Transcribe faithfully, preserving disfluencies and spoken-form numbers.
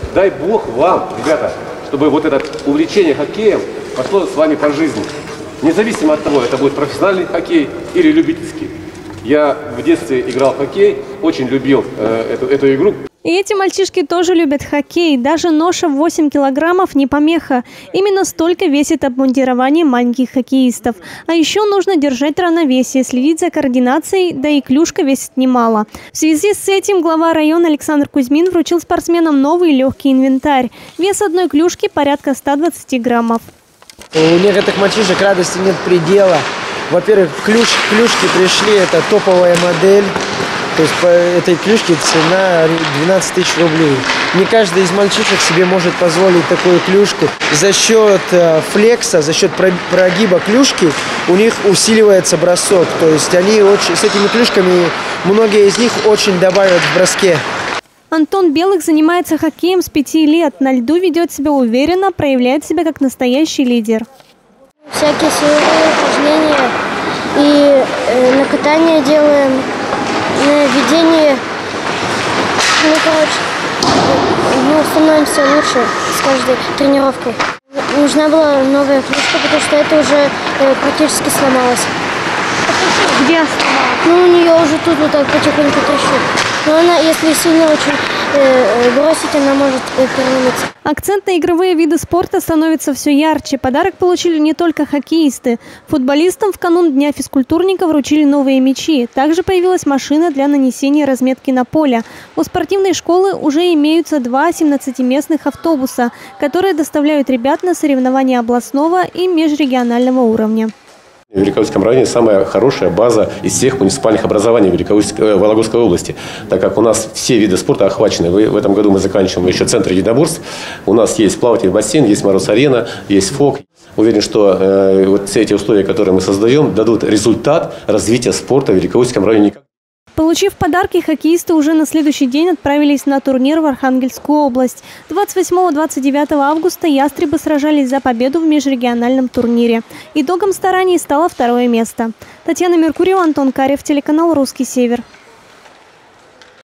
дай Бог вам, ребята, чтобы вот это увлечение хоккеем пошло с вами по жизни. Независимо от того, это будет профессиональный хоккей или любительский. Я в детстве играл в хоккей, очень любил э, эту, эту игру. И эти мальчишки тоже любят хоккей. Даже ноша в восемь килограммов не помеха. Именно столько весит обмундирование маленьких хоккеистов. А еще нужно держать равновесие, следить за координацией, да и клюшка весит немало. В связи с этим глава района Александр Кузьмин вручил спортсменам новый легкий инвентарь. Вес одной клюшки порядка ста двадцати граммов. У некоторых мальчишек радости нет предела. Во-первых, клюш, клюшки пришли, это топовая модель. То есть по этой клюшке цена двенадцать тысяч рублей. Не каждый из мальчишек себе может позволить такую клюшку. За счет э, флекса, за счет прогиба клюшки у них усиливается бросок. То есть они очень, с этими клюшками, многие из них очень добавят в броске. Антон Белых занимается хоккеем с пяти лет. На льду ведет себя уверенно, проявляет себя как настоящий лидер. Всякие силовые упражнения и э, на катание делаем, на ведение. Ну, короче, мы становимся лучше с каждой тренировкой. Нужна была новая клюшка, потому что это уже э, практически сломалось. Где сломалась? Ну, у нее уже тут вот так потихоньку трещит. Но она, если сильно очень э, бросить, она может э, переломиться. Акцент на игровые виды спорта становится все ярче. Подарок получили не только хоккеисты. Футболистам в канун Дня физкультурника вручили новые мячи. Также появилась машина для нанесения разметки на поле. У спортивной школы уже имеются два семнадцатиместных автобуса, которые доставляют ребят на соревнования областного и межрегионального уровня. В Великоустюгском районе самая хорошая база из всех муниципальных образований в Вологодской области, так как у нас все виды спорта охвачены. В этом году мы заканчиваем еще центр единоборств. У нас есть плавательный бассейн, есть Мороз-арена, есть ФОК. Уверен, что э, вот все эти условия, которые мы создаем, дадут результат развития спорта в Великоустюгском районе. Получив подарки, хоккеисты уже на следующий день отправились на турнир в Архангельскую область. двадцать восьмого — двадцать девятого августа ястребы сражались за победу в межрегиональном турнире. Итогом стараний стало второе место. Татьяна Меркурьева, Антон Карев, телеканал «Русский Север».